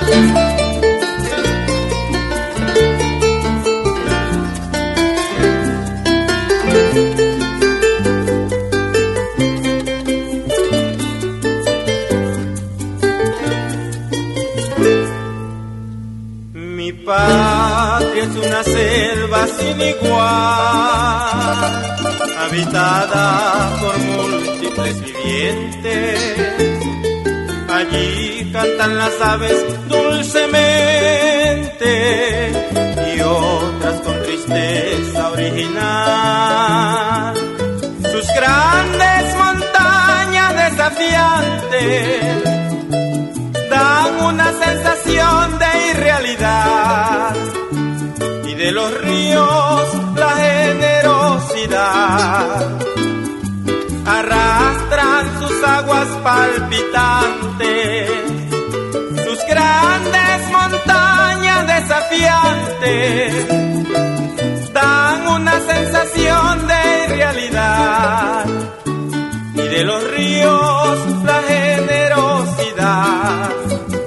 Mi patria es una selva sin igual, habitada por múltiples vivientes. Allí cantan las aves dulcemente y otras con tristeza original. Sus grandes montañas desafiantes dan una sensación de irrealidad, y de los ríos la generosidad arrastran sus aguas palpitantes. Sus grandes montañas desafiantes dan una sensación de irrealidad, y de los ríos la generosidad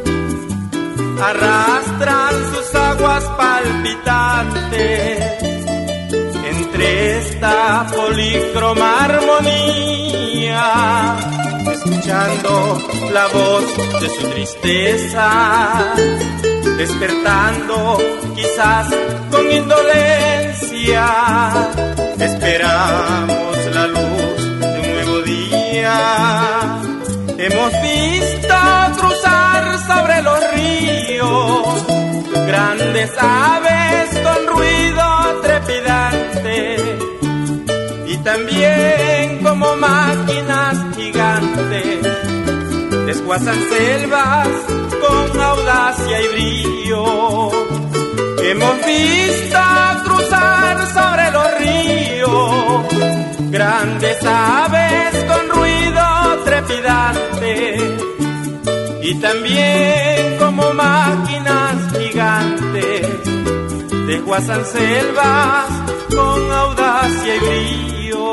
arrastran sus aguas palpitantes. Entre esta polícroma armonía, escuchando la voz de su tristeza, despertando quizás con indolencia, esperamos la luz de un nuevo día. Hemos visto cruzar sobre los ríos grandes aves con ruido trepidante, y también como máquinas gigantes desguazan selvas con audacia y brillo. Hemos visto cruzar sobre los ríos grandes aves con ruido trepidante, y también como máquinas gigantes desguazan selvas con audacia y brillo.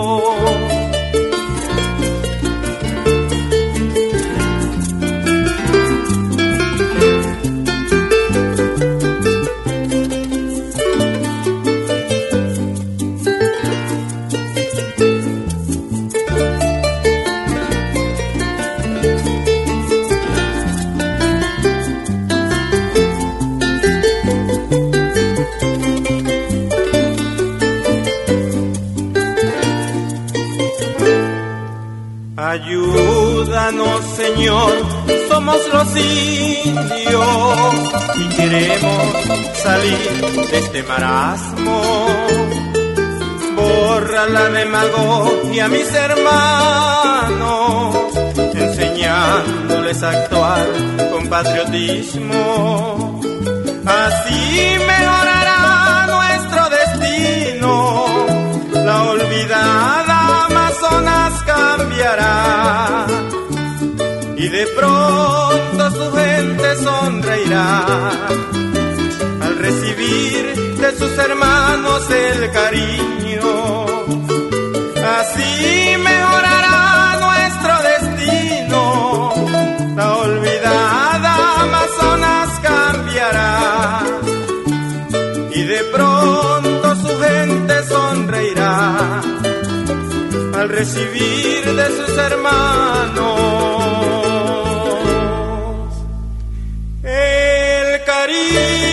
Ayúdanos, Señor, somos los indios y queremos salir de este marasmo. Borra la demagogia a mis hermanos, enseñándoles a actuar con patriotismo. Así mejorará nuestro destino, la olvidada Amazonas cambiará, y de pronto su gente sonreirá al recibir de sus hermanos el cariño. Así mejorará nuestro destino, la olvidada Amazonas cambiará, y de pronto su gente sonreirá al recibir de sus hermanos el cariño.